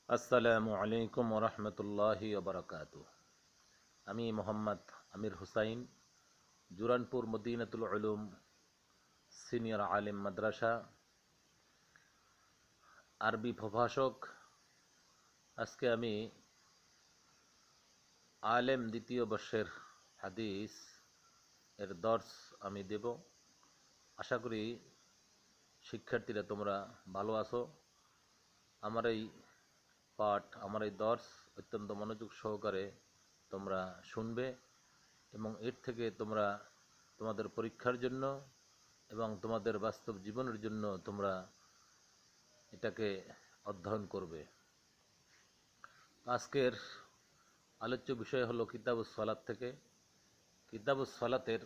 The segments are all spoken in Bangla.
আসসালামু আলাইকুম ওরহমতুল্লাহি ওবরাকাতু। আমি মোহাম্মদ আমির হুসাইন, জুরানপুর মদিনাতুল উলুম সিনিয়র আলিম মাদ্রাসা, আরবি প্রভাষক। আজকে আমি আলেম দ্বিতীয় বর্ষের হাদিস এর দর্স আমি দেব। আশা করি শিক্ষার্থীরা তোমরা ভালো আছো। আমার এই পাঠ, আমার এই দর্স অত্যন্ত মনোযোগ সহকারে তোমরা শুনবে এবং এর থেকে তোমরা তোমাদের পরীক্ষার জন্য এবং তোমাদের বাস্তব জীবনের জন্য তোমরা এটাকে অধ্যয়ন করবে। আজকের আলোচ্য বিষয় হলো কিতাবুস সালাত থেকে। কিতাবুস সালাতের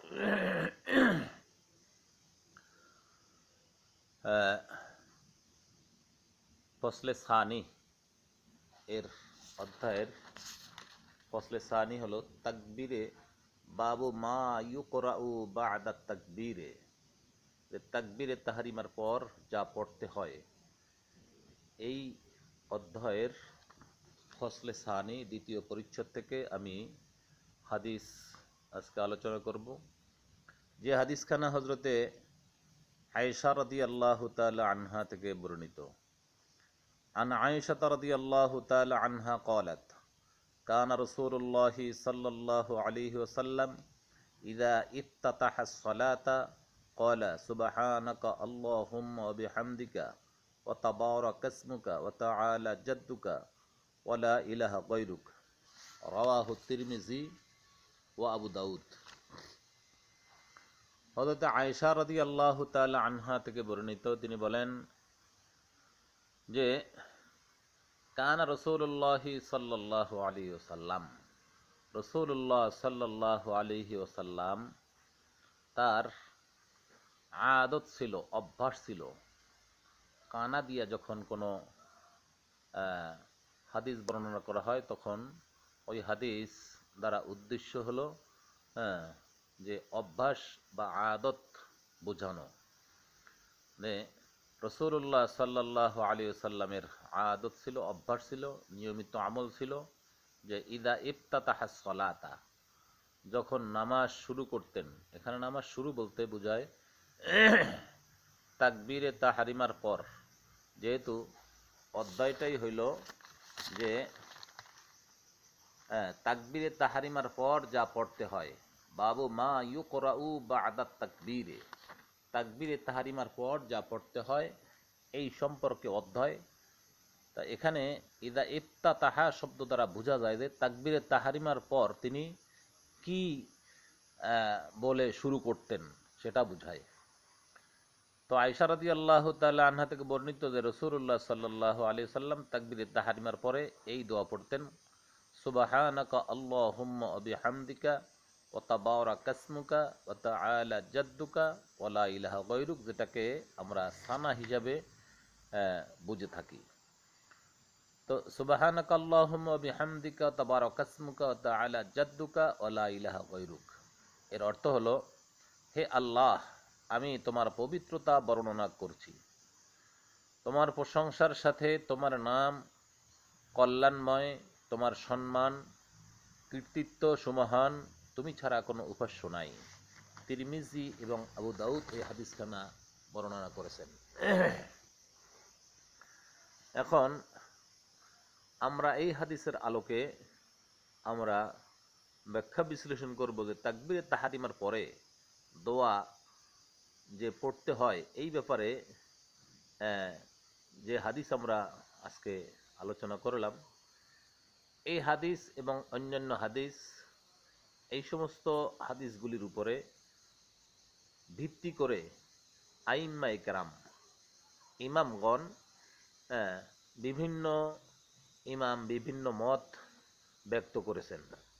ফসলে সানি এর অধ্যায়ের ফসলে সানি হলো তাকবীরে, বাবু মা ইউকরাউ বা'দা তাকবীরে, যে তাকবীরে তাহরিমার পর যা পড়তে হয়। এই অধ্যায়ের ফসলে সানি দ্বিতীয় পরিচ্ছদ থেকে আমি হাদিস আজকে আলোচনা করব। যে হাদিসখানা হজরতে আয়েশা রাদিয়াল্লাহু তাআলা আনহা থেকে বর্ণিত। আন আয়েশা রাদিয়াল্লাহু তাআলা আনহা ক্বালাত কানা রাসূলুল্লাহি সাল্লাল্লাহু আলাইহি ওয়াসাল্লাম ইযা ইফতাতাহা আস-সালাতা ক্বালা সুবহানাকা আল্লাহুম্মা ওয়া বিহামদিকা ওয়া তাবারাকা ইসমুকা ওয়া তাআলা জাদ্দুকা ওয়া লা ইলাহা গায়রুক, রাওয়াহু তিরমিজি ওয়া আবু দাউদ। হযরত আয়েশা রাদিয়াল্লাহু তাআলা আনহা থেকে বর্ণিত, তিনি বলেন যে কানা রাসূলুল্লাহি সাল্লাল্লাহু আলাইহি ওয়াসাল্লাম, রাসূলুল্লাহ সাল্লাল্লাহু আলাইহি ওয়াসাল্লাম তার আদত ছিল, অভ্যাস ছিল, কানা দিয়া যখন কোনো হাদিস বর্ণনা করা হয় তখন ওই হাদিস দ্বারা উদ্দেশ্য হলো যে অভ্যাস বা আদত বোঝানো। রাসূলুল্লাহ সাল্লাল্লাহু আলাইহি ওয়াসাল্লামের আদত ছিল, অভ্যাস ছিল, নিয়মিত আমল ছিল যে ইদা ইফতাতাহাস সালাতা, যখন নামাজ শুরু করতেন। এখানে নামাজ শুরু বলতে বোঝায় তাকবীরে তাহরিমার পর, যেহেতু অধ্যায়টাই হইল যে তাকবীরে তাহরিমার পর যা পড়তে হয়। বাবু মা ইউকরাউ বা'দা তাকবীরে, তাকবীরে তাহরিমার পর যা পড়তে হয় এই সম্পর্কে অধ্যায়। তা এখানে ইদা ইফতাতাহা শব্দ দ্বারা বোঝা যায় যে তাকবীরে তাহরিমার পর তিনি কি বলে শুরু করতেন সেটা বোঝায়। তো আয়েশা রাদিয়াল্লাহু তাআলা আনহা থেকে বর্ণিত যে রাসূলুল্লাহ সাল্লাল্লাহু আলাইহি ওয়াসাল্লাম তাকবীরে তাহরিমার পরে এই দোয়া পড়তেন, সুবহানাকা আল্লাহুম্মা ওয়া বিহামদিকা ওয়া তাবারাকা ইসমুকা ওয়া তাআলা জাদ্দুকা ওয়া লা ইলাহা গায়রুক, যেটাকে আমরা সানা হিসাবে বুঝে থাকি। তো সুবহানাকা আল্লাহুম্মা ওয়া বিহামদিকা ওয়া তাবারাকা ইসমুকা ওয়া তাআলা জাদ্দুকা ওয়া লা ইলাহা গায়রুক, এর অর্থ হলো, হে আল্লাহ, আমি তোমার পবিত্রতা বর্ণনা করছি, তোমার প্রশংসার সাথে তোমার নাম কল্যাণময়, তোমার সম্মান কীর্তিত্ব সুমহান, তুমি ছাড়া কোনো উপাস্য নাই। তিরমিজি এবং আবু দাউদ এই হাদিসখানা বর্ণনা করেছেন। এখন আমরা এই হাদিসের আলোকে আমরা ব্যাখ্যা বিশ্লেষণ করব যে তাকবীরে তাহরিমার পরে দোয়া যে পড়তে হয় এই ব্যাপারে যে হাদিস আমরা আজকে আলোচনা করলাম, এই হাদিস এবং অন্যান্য হাদিস, এই সমস্ত হাদিসগুলির উপরে ভিত্তি করে আইম্মায়ে কেরাম, ইমামগণ, বিভিন্ন ইমাম বিভিন্ন মত ব্যক্ত করেছেন।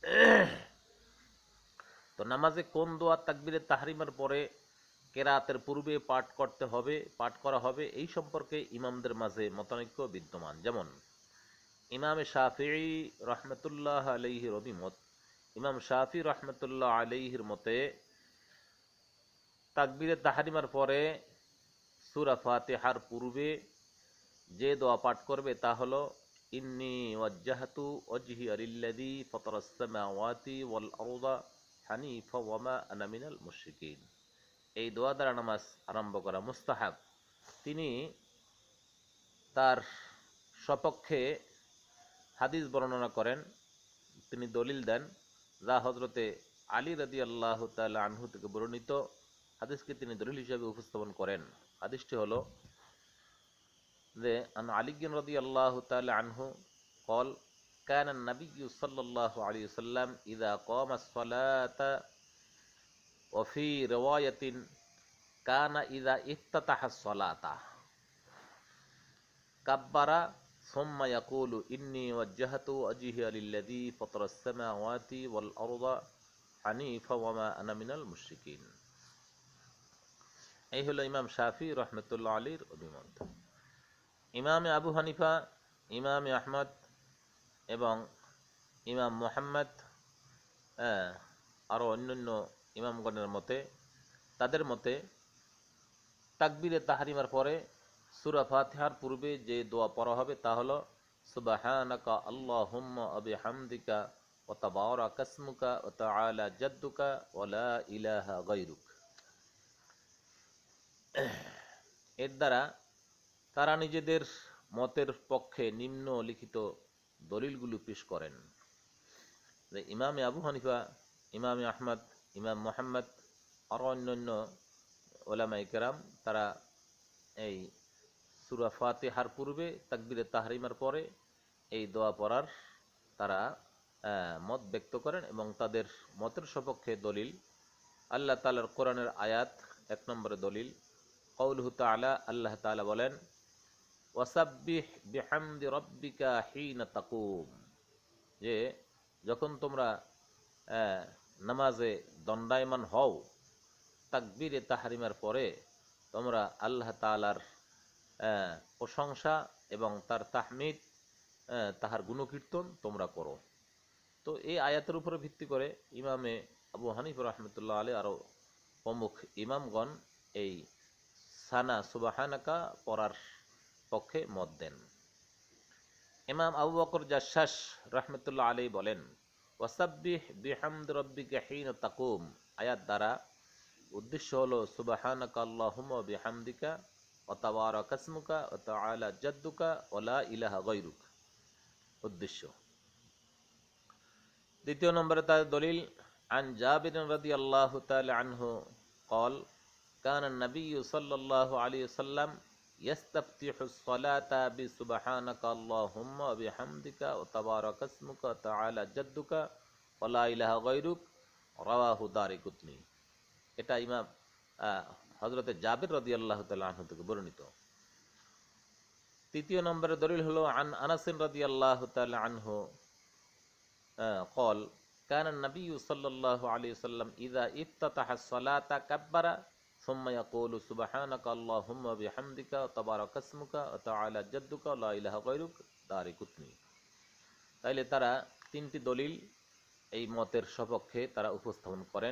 তো নামাজে কোন দোয়া তাকবীরে তাহরিমার পরে কেরাতের পূর্বে পাঠ করা হবে এই সম্পর্কে ইমামদের মাঝে মতানৈক্য বিদ্যমান। যেমন ইমাম শাফিঈ রহমতুল্লাহ আলাইহির অভিমত, ইমাম শাফি রহমতুল্লাহ আলাইহির মতে তাকবীরে তাহরিমার পরে সূরা ফাতিহার পূর্বে যে দোয়া পাঠ করবে তা হলো ইন্নী ওয়াজ্জাহতু ওয়াজহিয়া লিল্লাযী ফাতারাস সামাওয়াতি ওয়াল আরদা হানিফা ওয়া মা আনা মিনাল মুশরিকিন। এই দোয়া দ্বারা নামাজ আরম্ভ করা মুস্তাহাব। তিনি তার সপক্ষে হাদিস বর্ণনা করেন, তিনি দলিল দেন, যা হযরতে আলী রাদিয়াল্লাহু তাআলা আনহু থেকে বর্ণিত। হাদিসকে তিনি দলিল হিসেবে উপস্থাপন করেন। হাদিসটি হলো যে আন আলী রাদিয়াল্লাহু তাআলা আনহু قال كان النبي صلى الله عليه وسلم إذا قام الصلاة وفي رواية كان إذا افتتح الصلاة كبر ثم يقول إني وجهت وجهي للذي فطر السماوات والأرض حنيفا وما أنا من المشركين। এই হলো ইমাম শাফি রহমতুল্লাহ আলীর অভিমত। ইমামে আবু হানিফা, ইমামে আহমদ এবং ইমাম মুহাম্মদ আরও অন্যান্য ইমামগণের মতে, তাদের মতে তাকবীরে তাহরিমার পরে সূরা ফাতিহার পূর্বে যে দোয়া পড়া হবে তা হলো সুবহানাকা আল্লাহুম্মা ওয়া বিহামদিকা ওয়া তাবারাকা ইসমুকা ওয়া তাআলা জাদ্দুকা ওয়া লা ইলাহা গায়রুক। এর দ্বারা তারা নিজেদের মতের পক্ষে নিম্নলিখিত দলিলগুলো পেশ করেন যে ইমামে আবু হানিফা, ইমামে আহমদ, ইমাম মুহাম্মদ আর অন্যান্য উলামায়ে কেরাম তারা এই সূরা ফাতিহার পূর্বে তাকবীরে তাহরিমার পরে এই দোয়া পড়ার তারা মত ব্যক্ত করেন এবং তাদের মতের সপক্ষে দলিল আল্লাহ তাআলার কোরআনের আয়াত। 1 নম্বরে দলিল কাউলুহু তাআলা, আল্লাহ তাআলা বলেন ওয়াসাব্বিহ বিহামদি রাব্বিকা হিনা তাকুম, যে যখন তোমরা নামাজে দণ্ডায়মান হও তাকবীরে তাহরিমার পরে তোমরা আল্লাহ তাআলার প্রশংসা এবং তার তাহমিদ, তাহার গুণকীর্তন তোমরা করো। তো এই আয়াতের উপরে ভিত্তি করে ইমামে আবু হানিফা রহমতুল্লাহ আলাইহি আরও প্রমুখ ইমামগণ এই সানা সুবহানাকা পড়ার পক্ষে মত দেন। ইমাম আবু বকর জাসসাস রহমতুল্লাহ আলাইহি বলেন ওয়াসাব্বিহ বিহামদি রাব্বিকা হিনা তাকুম আয়াত দ্বারা উদ্দেশ্য হলো সুবহানাকা আল্লাহুম্মা ওয়া বিহামদিকা ওয়া তাবারাকা ইসমুকা ওয়া তাআলা জাদ্দুকা ওয়া লা ইলাহা গায়রুক উদ্দেশ্য। দ্বিতীয় নম্বরে তার দলিল আন জাবির রাদিয়াল্লাহু তাআলা আনহু قال كان النبي صلى الله عليه وسلم يستفتح الصلاة بسبحانك اللهم وبحمدك وتبارك اسمك وتعالى جدك ولا إله غيرك رواه দারিকুতনি। এটা ইমাম হযরতে জাবির রাদিয়াল্লাহু তাআলা আনহু থেকে বর্ণিত। তৃতীয় নম্বরের দলিল হলো আন আনাস রাদিয়াল্লাহু তাআলা আনহু قال كان النبي صلى الله عليه وسلم إذا افتتح الصلاة كبر ثم يقول سبحانك اللهم وبحمدك وتبارك اسمك وتعالى جدك ولا إله غيرك দারিকুতনি। তাইলে তারা তিনটি দলিল এই মতের সপক্ষে তারা উপস্থাপন করেন।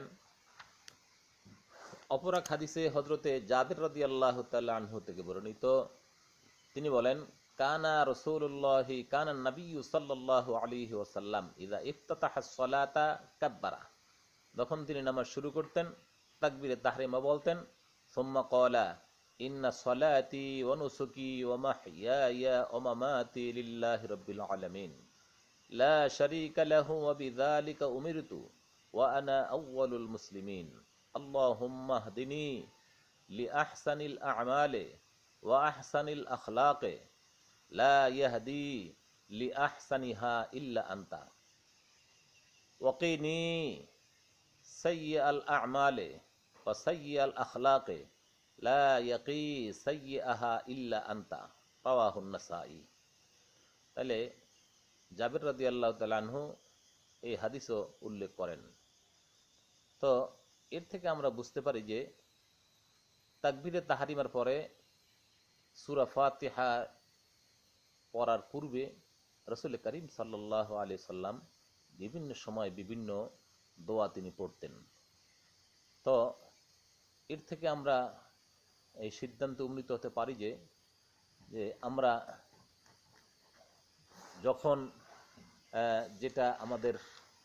অপর এক হাদিসে হযরতে জাবির রাদিয়াল্লাহু তাআলা আনহু থেকে বর্ণিত, তিনি বলেন কানা রাসূলুল্লাহি কানা নবিয়্যু সাল্লাল্লাহু আলাইহি ওয়াসাল্লাম ইযা ইফতাতাহাস সালাতা কাব্বারা, যখন তিনি নামাজ শুরু করতেন তাকবীরে তাহরিমা বলতেন সুম্মা ক্বালা ইন্না সলাতি ওয়া নুসুকি ওয়া মাহইয়ায়া ওয়া মামাতি লিল্লাহি রাব্বিল আলামিন লা শারীকা লাহু ওয়া বিযালিকা উমিরতু ওয়া আনা আউওয়ালুল মুসলিমিন আল্লাহুম্মা হদিনি লিআহসানিল আ'মালি ওয়া আহসানিল আখলাকি লা ইয়াহদি লিআহসানিহা ইল্লা আনতা ওয়াকিনি সাইয়্যাল আ'মালি ওয়া সাইয়্যাল আখলাকি লা ইয়াকি সাইয়্যাহা ইল্লা আনতা রাওয়াহুন নাসাঈ। তাহলে জাবির রাদিয়াল্লাহু তাআলা আনহু এই হাদিসও উল্লেখ করেন। তো এর থেকে আমরা বুঝতে পারি যে তাকবীরে তাহরিমার পরে সূরা ফাতিহা পড়ার পূর্বে রাসূল করিম সাল্লাল্লাহু আলাইহি সাল্লাম বিভিন্ন সময় বিভিন্ন দোয়া তিনি পড়তেন। তো এর থেকে আমরা এই সিদ্ধান্তে উপনীত হতে পারি যে আমরা যখন যেটা আমাদের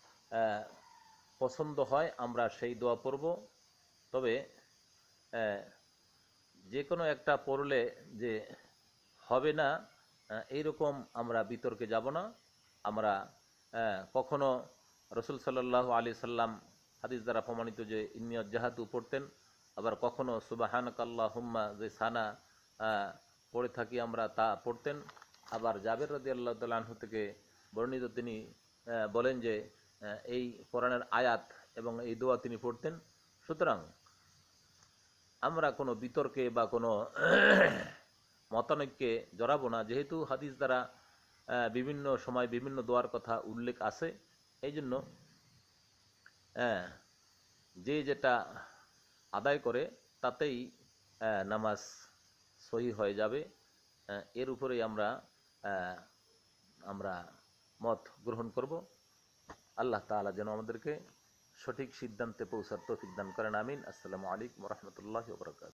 পছন্দ হয় আমরা সেই দোয়া পড়ব। তবে যে কোনো একটা পড়লে যে হবে না এইরকম আমরা বিতর্কে যাব না। আমরা কখনো রসুল সাল্লাল্লাহু আলাইহি সাল্লাম হাদিস দ্বারা প্রমাণিত যে ইন্নিয়ত জাহাতু পড়তেন, আবার কখনো সুবহানাকাল্লাহুম্মা যে সানা পড়ে থাকি আমরা তা পড়তেন। আবার জাবের রাদিয়াল্লাহু তাআলা আনহু থেকে বর্ণিত, তিনি বলেন যে এই কোরআনের আয়াত এবং এই দোয়া তিনি পড়তেন। সুতরাং আমরা কোনো বিতর্কে বা কোনো মতানৈক্যে জড়াবো না, যেহেতু হাদিস দ্বারা বিভিন্ন সময় বিভিন্ন দোয়ার কথা উল্লেখ আছে। এই জন্য যে যেটা আদায় করে তাতেই নামাজ সহি হয়ে যাবে। এর উপরেই আমরা মত গ্রহণ করব। আল্লাহ তাআলা যেন আমাদেরকে সঠিক সিদ্ধান্তে পৌঁছার তৌফিক দান করেন। আমিন। আসসালামু আলাইকুম ওয়া রাহমাতুল্লাহি ওয়া বারাকাতুহু।